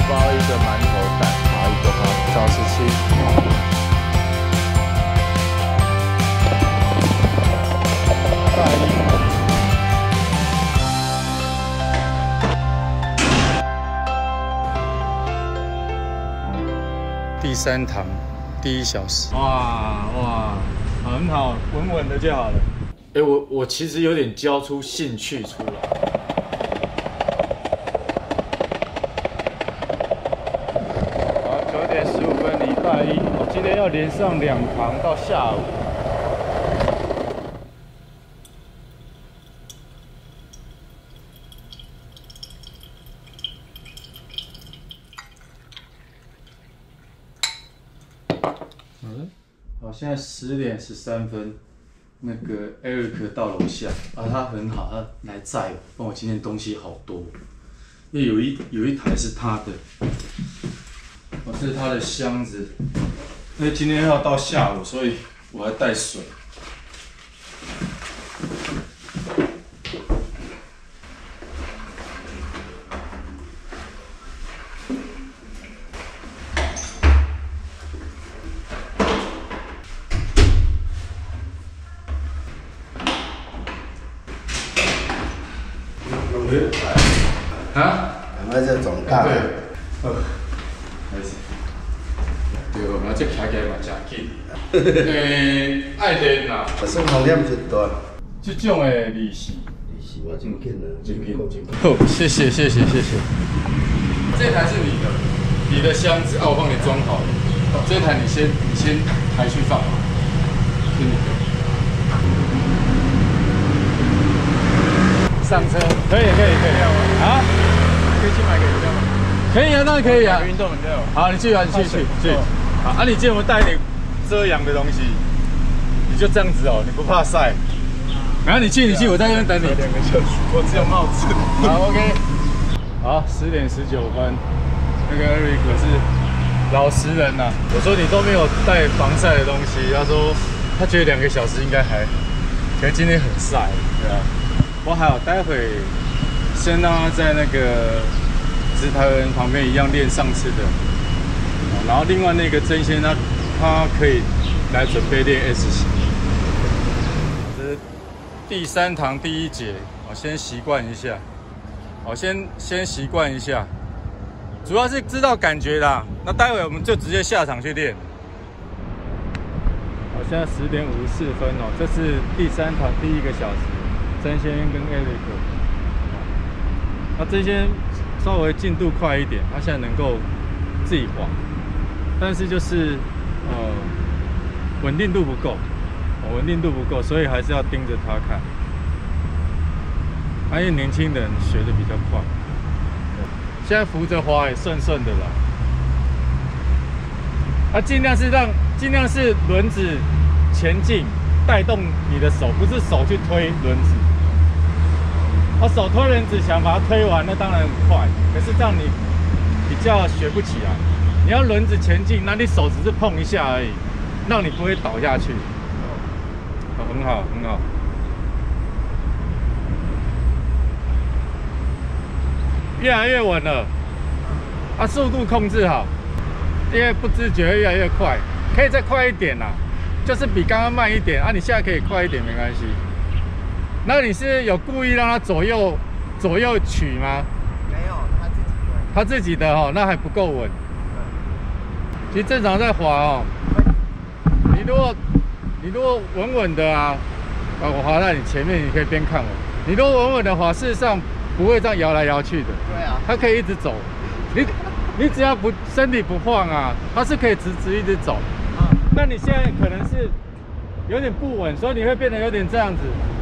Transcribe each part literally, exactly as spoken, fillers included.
包一个馒头蛋，好，一个好，赵十七。大一。第三堂，第一小时。哇哇，很好，稳稳的就好了。哎、欸，我我其实有点教出兴趣出来。 大一，我今天要连上两堂到下午。嗯，好，现在十点十三分，那个 Eric 到楼下啊，他很好，他来载我，帮我今天东西好多，因为有一有一台是他的。 哦，这是他的箱子，因为今天要到下午，所以我还带水。啊？ 有没有这种大的？ 对。 对，嘛这开起来嘛真紧。诶，爱练啦。 算风险真大。 这种的利息， 利息我真紧啊， 真紧真紧。好，谢谢谢谢谢谢。这台是你的，你的箱子啊，我帮你装好了。这台你先你先抬去放。是你的。上车，可以可以可以。啊？可以去买个饮料吗？ 可以啊，当然可以啊。运动饮料。好，你去啊，你去去去。好，啊，你今天有没有带一点遮阳的东西？你就这样子哦，你不怕晒。然后你去，你去，我在这边等你。两个小时，我只有帽子。好 ，OK。好，十点十九分，那个 Eric 是老实人呐、啊。我说你都没有带防晒的东西，他说他觉得两个小时应该还，可是今天很晒，对啊。我还有待会先让他在那个。 直台人旁边一样练上次的，然后另外那个真仙他他可以来准备练 S 型。这是第三堂第一节，我先习惯一下，我先先习惯一下，主要是知道感觉啦。那待会我们就直接下场去练。好，现在十点五十四分哦，这是第三堂第一个小时，真仙跟 Eric。那真仙。 稍微进度快一点，他现在能够自己滑，但是就是呃稳定度不够，稳定度不够，所以还是要盯着他看。因为年轻人学的比较快，现在扶着滑也顺顺的啦。他尽量是让尽量是轮子前进，带动你的手，不是手去推轮子。 我手推轮子想把它推完，那当然很快。可是这样你比较学不起来。你要轮子前进，那你手只是碰一下而已，让你不会倒下去。哦，很好，很好。越来越稳了。啊，速度控制好，因为不自觉越来越快，可以再快一点啦，就是比刚刚慢一点啊。你现在可以快一点没关系。 那你是有故意让他左右左右取吗？ 没有，他自己的。 他自己的哦，那还不够稳。其实正常在滑哦，你如果你如果稳稳的啊，啊，我滑在你前面，你可以边看我。你如果稳稳的滑，事实上不会这样摇来摇去的。 对啊， 它可以一直走。你你只要不身体不晃啊，它是可以直直一直走。啊，那你现在可能是有点不稳，所以你会变得有点这样子。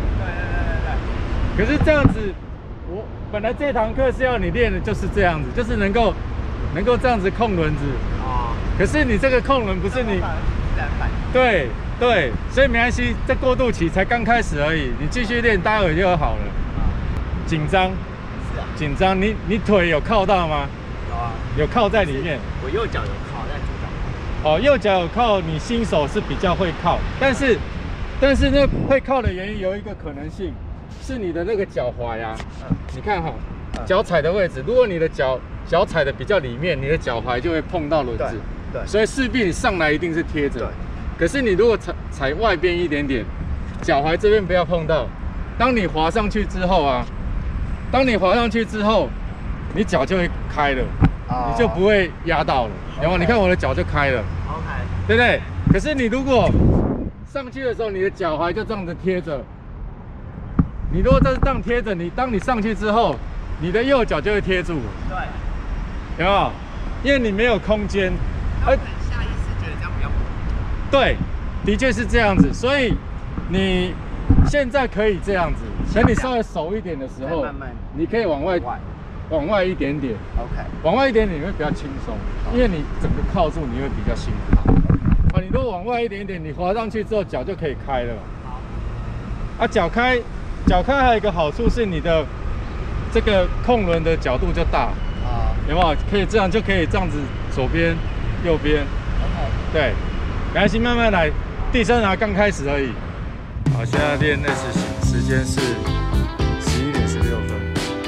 可是这样子，我本来这堂课是要你练的就是这样子，就是能够能够这样子控轮子啊。可是你这个控轮不是你，对对，所以没关系，这过渡期才刚开始而已，你继续练，待会就好了。紧张，是啊，紧张。你你腿有靠到吗？有啊，有靠在里面。 我右脚有靠在主脚。 哦，右脚有靠，你新手是比较会靠，但是但是那会靠的原因有一个可能性。 是你的那个脚踝呀，你看哈，脚踩的位置，如果你的脚脚踩的比较里面，你的脚踝就会碰到轮子， 对，对所以势必你上来一定是贴着。 对。 可是你如果踩踩外边一点点，脚踝这边不要碰到。当你滑上去之后啊，当你滑上去之后，你脚就会开了，哦、你就不会压到了。有没有？你看我的脚就开了 ，OK， 对不对？可是你如果上去的时候，你的脚踝就这样子贴着。你如果这样贴着，你当你上去之后，你的右脚就会贴住。对，有没有？因为你没有空间。 而下意识觉得这样比较稳。 对，的确是这样子。所以你现在可以这样子，等你稍微熟一点的时候，你可以往外往外一点点。OK， 往外一点点你会比较轻松，因为你整个靠住你会比较辛苦。啊，你如果往外一点点，你滑上去之后脚就可以开了。好。啊，脚开。脚开还有一个好处是你的这个控轮的角度就大啊，有没有？可以这样就可以这样子，左边、右边。OK， 对，没关系，慢慢来。第三堂刚开始而已。好，现在练 S 型，时间是十一点十六分。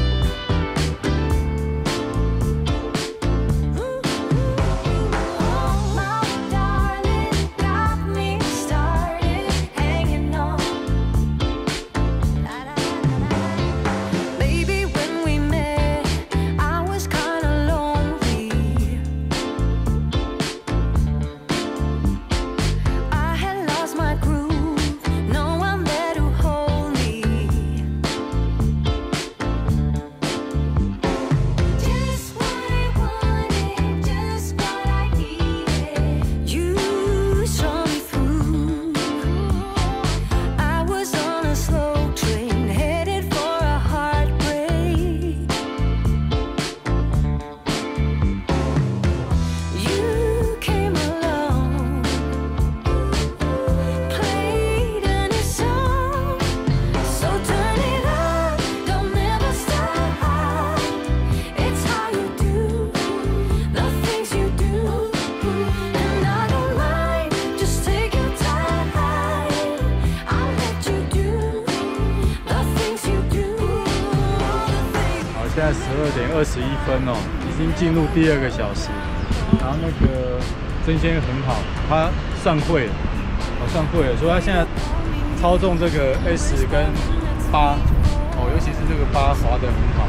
现在十二点二十一分哦，已经进入第二个小时。然后那个曾先生很好，他算会了，我、哦、算会了，所以他现在操纵这个 S 跟八，哦，尤其是这个八滑得很好。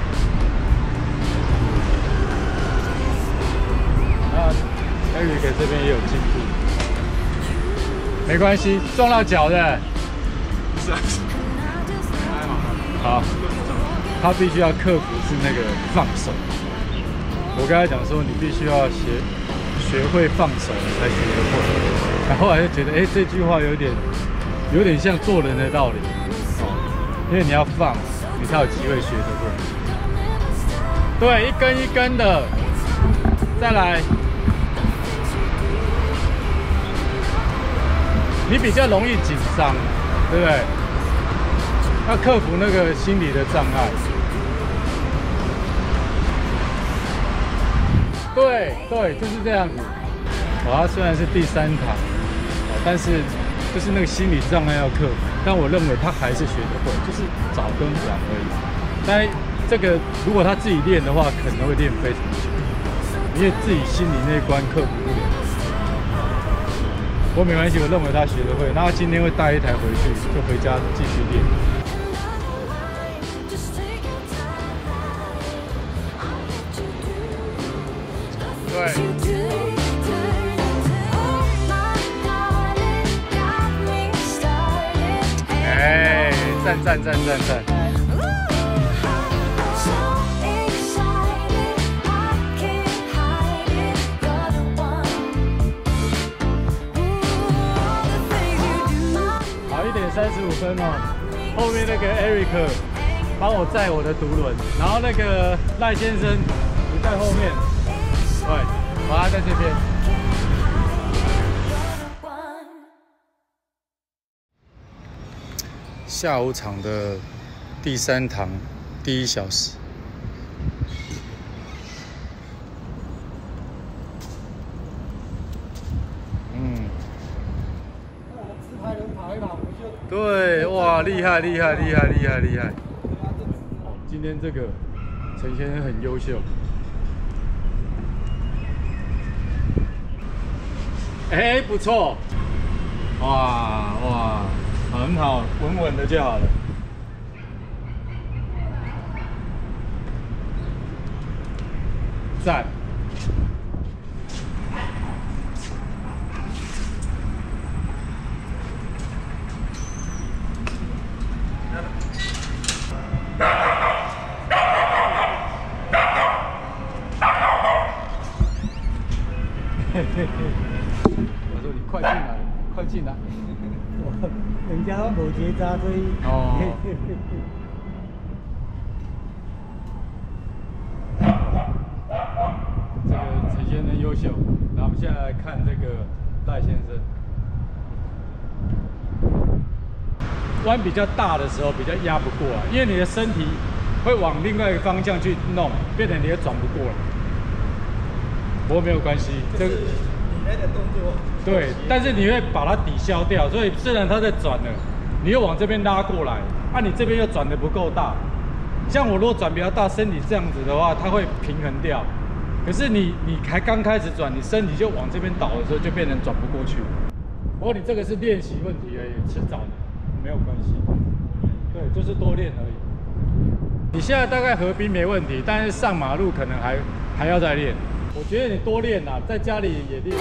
那 Eric 这边也有进步，没关系，撞到脚的。是啊。好。他必须要克服是那个放手。我跟他讲说，你必须要学学会放手，你才学得会。然后后来就觉得，哎、欸，这句话有点有点像做人的道理哦，因为你要放，你才有机会学得会。对，一根一根的，再来，你比较容易紧张，对不对？要克服那个心理的障碍。对对，就是这样子。哦，它虽然是第三堂，哦，但是就是那个心理障碍要克服。但我认为他还是学得会，就是早跟晚而已。但这个如果他自己练的话，可能会练非常久，因为自己心里那一关克服不了。不过没关系，我认为他学得会。那他今天会带一台回去，就回家继续练。对，哎，赞赞赞赞赞！好，一点三十五分哦。后面那个 Eric 帮我载我的独轮，然后那个赖先生你在后面。对，我还在这边。下午场的第三堂，第一小时。嗯。对，哇，厉害厉害厉害厉害厉害！今天这个陈先生很优秀。 哎，不错，哇哇，很好，稳稳的就好了。赞。我说你快进来，快进来。 人家无结扎，所以哦。这个陈先生优秀。那我们现在来看这个赖先生。弯比较大的时候，比较压不过来，因为你的身体会往另外一个方向去弄，变成你也转不过来。不过没有关系，这个你那个动作对，但是你会把它抵消掉，所以虽然它在转了，你又往这边拉过来，啊，你这边又转得不够大。像我如果转比较大，身体这样子的话，它会平衡掉。可是你你还刚开始转，你身体就往这边倒的时候，就变成转不过去。不过你这个是练习问题而已，迟早的，没有关系。对，就是多练而已。你现在大概河滨没问题，但是上马路可能还还要再练。我觉得你多练啦，在家里也练。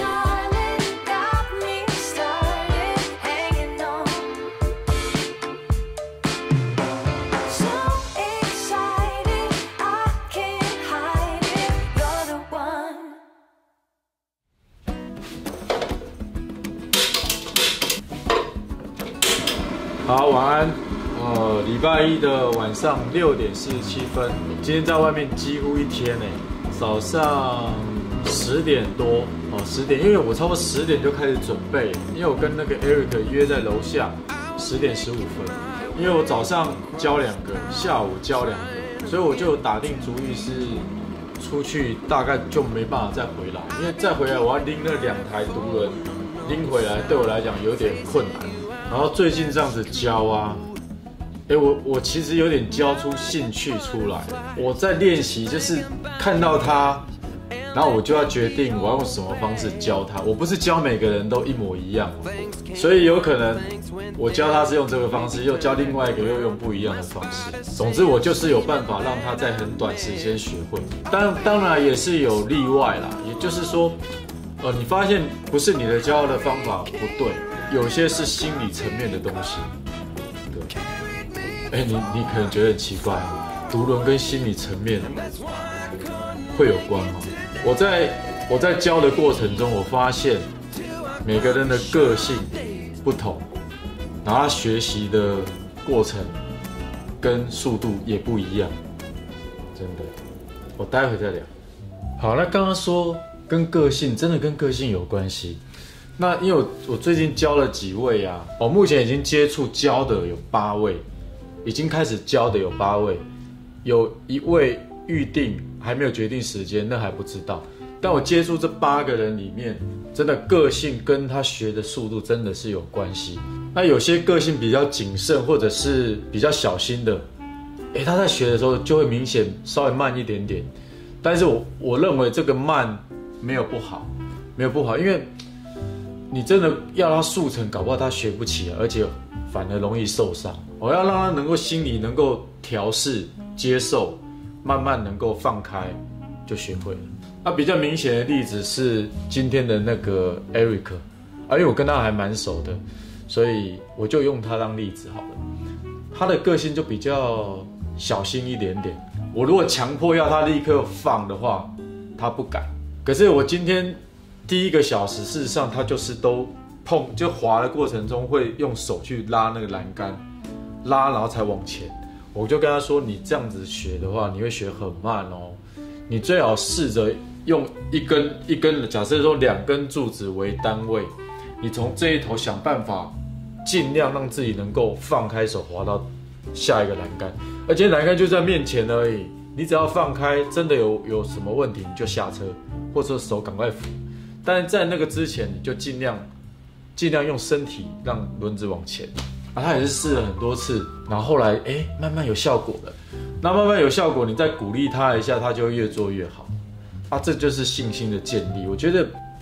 好，晚安。呃，礼拜一的晚上六点四十七分，今天在外面几乎一天呢。早上十点多哦，十点，因为我差不多十点就开始准备，因为我跟那个 Eric 约在楼下，十点十五分。因为我早上教两个，下午教两个，所以我就打定主意是出去大概就没办法再回来，因为再回来我要拎那两台独轮，拎回来对我来讲有点困难。然后最近这样子教啊。哎，我我其实有点教出兴趣出来。我在练习，就是看到他，然后我就要决定我要用什么方式教他。我不是教每个人都一模一样，所以有可能我教他是用这个方式，又教另外一个又用不一样的方式。总之，我就是有办法让他在很短时间学会。当当然也是有例外啦，也就是说，呃，你发现不是你的教的方法不对，有些是心理层面的东西。对。哎，你你可能觉得很奇怪，独轮跟心理层面会有关哦。我在我在教的过程中，我发现每个人的个性不同，然后他学习的过程跟速度也不一样，真的。我待会再聊。好，那刚刚说跟个性，真的跟个性有关系。那因为我我最近教了几位啊，我目前已经接触教的有八位。已经开始教的有八位，有一位预定还没有决定时间，那还不知道。但我接触这八个人里面，真的个性跟他学的速度真的是有关系。那有些个性比较谨慎或者是比较小心的，哎，他在学的时候就会明显稍微慢一点点。但是我我认为这个慢没有不好，没有不好，因为你真的要他速成，搞不好他学不起来，而且反而容易受伤。我要让他能够心里能够调试、接受，慢慢能够放开，就学会了。那比较明显的例子是今天的那个 Eric， 啊，因为我跟他还蛮熟的，所以我就用他当例子好了。他的个性就比较小心一点点。我如果强迫要他立刻放的话，他不敢。可是我今天第一个小时，事实上他就是都碰，就滑的过程中会用手去拉那个栏杆。拉，然后才往前。我就跟他说：“你这样子学的话，你会学很慢哦。你最好试着用一根一根，假设说两根柱子为单位，你从这一头想办法，尽量让自己能够放开手滑到下一个栏杆，而且栏杆就在面前而已。你只要放开，真的有有什么问题你就下车，或者手赶快扶。但是在那个之前，你就尽量尽量用身体让轮子往前。”啊，他也是试了很多次，然后后来哎，慢慢有效果了。那慢慢有效果，你再鼓励他一下，他就会越做越好。啊，这就是信心的建立。我觉得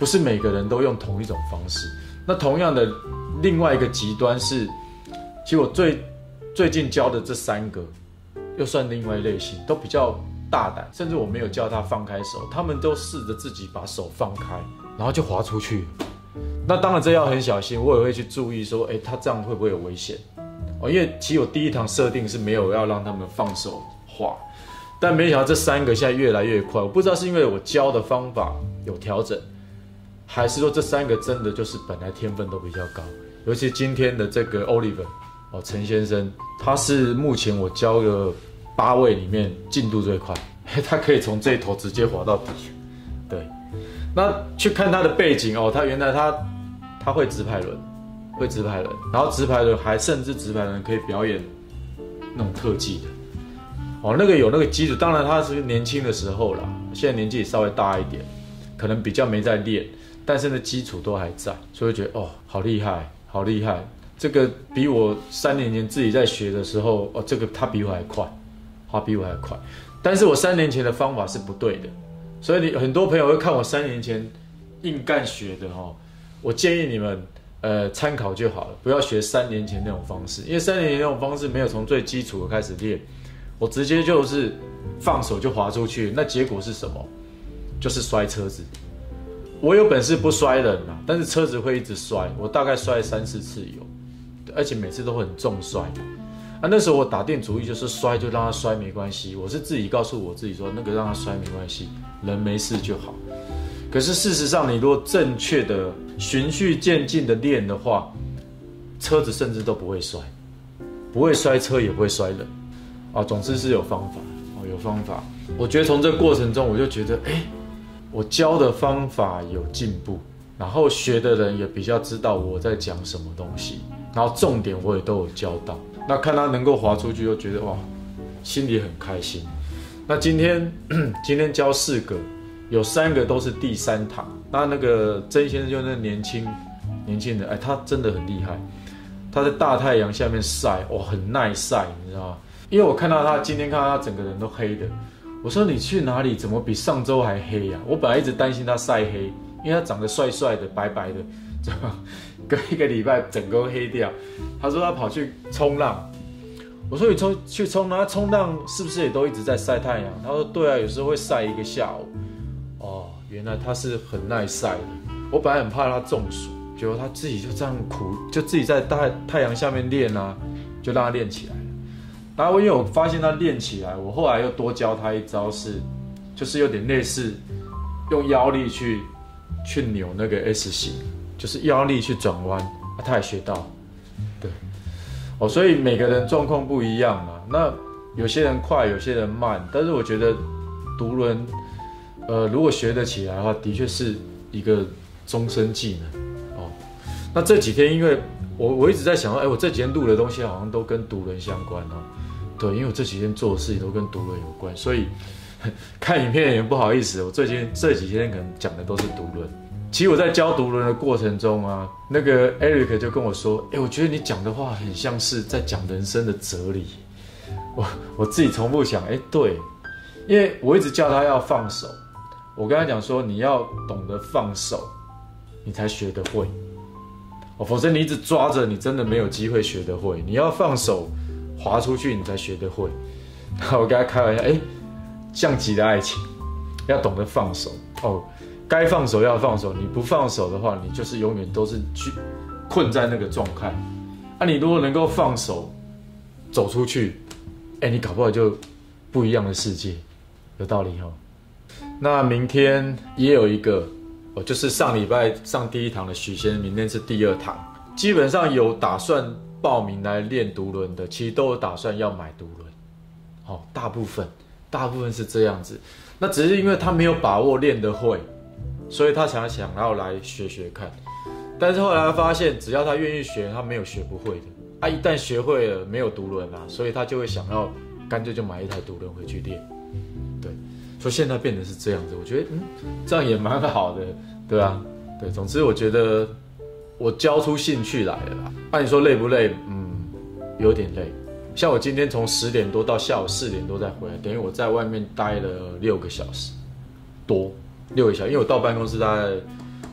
不是每个人都用同一种方式。那同样的，另外一个极端是，其实我最最近教的这三个，又算另外一类型，都比较大胆，甚至我没有叫他放开手，他们都试着自己把手放开，然后就滑出去。那当然这要很小心，我也会去注意说，哎，他这样会不会有危险？哦，因为其实我第一堂设定是没有要让他们放手滑，但没想到这三个现在越来越快，我不知道是因为我教的方法有调整，还是说这三个真的就是本来天分都比较高，尤其今天的这个 Oliver 哦，陈先生，他是目前我教的八位里面进度最快，他可以从这一头直接滑到底。对，那去看他的背景哦，他原来他他会直排轮，会直排轮，然后直排轮还甚至直排轮可以表演那种特技的。哦，那个有那个基础，当然他是年轻的时候啦，现在年纪也稍微大一点，可能比较没在练，但是呢基础都还在，所以觉得哦，好厉害，好厉害，这个比我三年前自己在学的时候，哦，这个他比我还快，他比我还快，但是我三年前的方法是不对的，所以你很多朋友会看我三年前硬干学的哦，我建议你们呃参考就好了，不要学三年前那种方式，因为三年前那种方式没有从最基础的开始练。我直接就是放手就滑出去，那结果是什么？就是摔车子。我有本事不摔人啊，但是车子会一直摔，我大概摔了三四次有，而且每次都很重摔。啊，那时候我打定主意就是摔就让他摔没关系，我是自己告诉我自己说那个让他摔没关系，人没事就好。可是事实上，你如果正确的循序渐进的练的话，车子甚至都不会摔，不会摔车也不会摔人。啊，总之是有方法，哦，有方法。我觉得从这个过程中，我就觉得，哎，我教的方法有进步，然后学的人也比较知道我在讲什么东西，然后重点我也都有教到。那看他能够滑出去，就觉得哇，心里很开心。那今天今天教四个，有三个都是第三堂。那那个曾先生就那年轻年轻人，哎，他真的很厉害。他在大太阳下面晒，哇，很耐晒，你知道吗？因为我看到他今天看到他整个人都黑的，我说你去哪里？怎么比上周还黑呀、啊？我本来一直担心他晒黑，因为他长得帅帅的、白白的，隔一个礼拜整个黑掉。他说他跑去冲浪，我说你冲去冲浪，冲浪是不是也都一直在晒太阳？他说对啊，有时候会晒一个下午。哦，原来他是很耐晒的。我本来很怕他中暑，结果他自己就这样苦，就自己在大太阳下面练啊，就让他练起来。然后因为我发现他练起来，我后来又多教他一招是，就是有点类似用腰力去去扭那个 S 型，就是腰力去转弯，啊，他也学到，对，哦，所以每个人状况不一样嘛，那有些人快，有些人慢，但是我觉得独轮，呃，如果学得起来的话，的确是一个终身技能，哦，那这几天因为我我一直在想说，哎，我这几天录的东西好像都跟独轮相关哦。对，因为我这几天做的事情都跟独轮有关，所以看影片也不好意思。我最近这几天可能讲的都是独轮。其实我在教独轮的过程中啊，那个 Eric 就跟我说：“哎，我觉得你讲的话很像是在讲人生的哲理。”我我自己重复想，哎，对，因为我一直叫他要放手。我跟他讲说，你要懂得放手，你才学得会。哦，否则你一直抓着，你真的没有机会学得会。你要放手。滑出去你才学得会，然后我跟他开玩笑，哎，像极了爱情，要懂得放手哦，该放手要放手，你不放手的话，你就是永远都是去困在那个状态。啊，你如果能够放手，走出去，哎，你搞不好就不一样的世界，有道理哦。那明天也有一个，哦，就是上礼拜上第一堂的许先生，明天是第二堂，基本上有打算报名来练独轮的，其实都有打算要买独轮，哦，大部分大部分是这样子。那只是因为他没有把握练得会，所以他想想要来学学看。但是后来他发现，只要他愿意学，他没有学不会的。他、啊、一旦学会了，没有独轮啊，所以他就会想要干脆就买一台独轮回去练。对，所以现在变得是这样子，我觉得嗯，这样也蛮好的，对啊，对，总之我觉得。我教出兴趣来了啦。按、啊、你说累不累？嗯，有点累。像我今天从十点多到下午四点多再回来，等于我在外面待了六个小时多，六个小时。因为我到办公室大概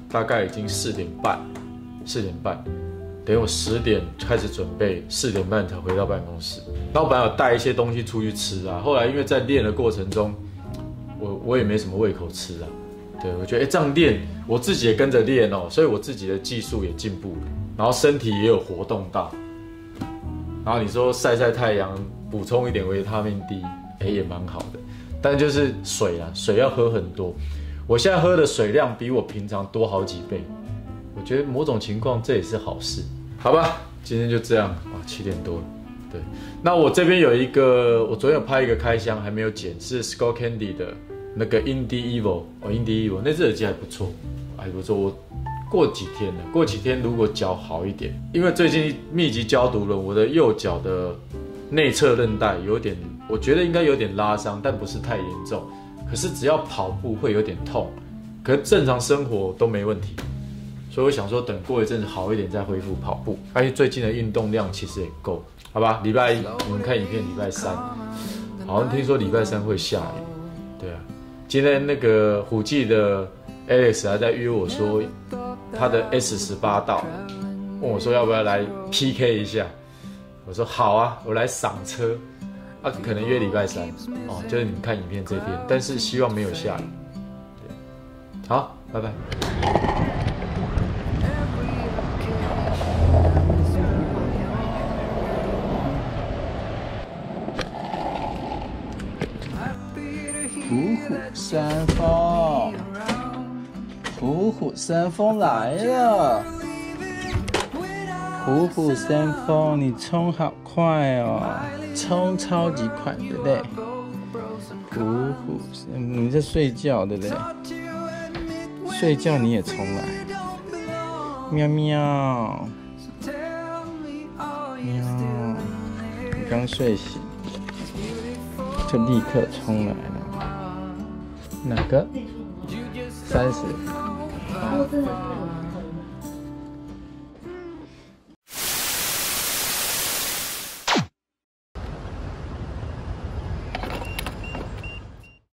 大概已经四点半，四点半，等于我十点开始准备，四点半才回到办公室。那我本来有带一些东西出去吃啊，后来因为在练的过程中，我我也没什么胃口吃啊。对，我觉得哎、欸、这样练，我自己也跟着练哦，所以我自己的技术也进步了，然后身体也有活动到。然后你说晒晒太阳，补充一点维他命 D， 哎、欸、也蛮好的。但就是水啊，水要喝很多。我现在喝的水量比我平常多好几倍，我觉得某种情况这也是好事，好吧？今天就这样啊，七点多了。对，那我这边有一个，我昨天有拍一个开箱，还没有剪，是 Skull Candy 的那个 Indie Evil 哦 ，Indie Evil 那只耳机还不错，还不错。我过几天呢？过几天如果脚好一点，因为最近密集焦毒轮，我的右脚的内侧韧带有点，我觉得应该有点拉伤，但不是太严重。可是只要跑步会有点痛，可是正常生活都没问题。所以我想说，等过一阵子好一点再恢复跑步。而且最近的运动量其实也够，好吧？礼拜一你们看影片，礼拜三好像听说礼拜三会下雨，对啊。今天那个虎记的 Alex 还在约我说，他的 S 十八到，问我说要不要来 P K 一下。我说好啊，我来赏车。啊，可能约礼拜三哦，就是你们看影片这天，但是希望没有下雨。对，好，拜拜。 虎虎生风，虎虎生风来了！虎虎生风，你冲好快哦，冲超级快，对不对？虎虎生，你在睡觉，对不对？睡觉你也冲来，喵喵喵，你刚睡醒，就立刻冲来了。哪个？三十。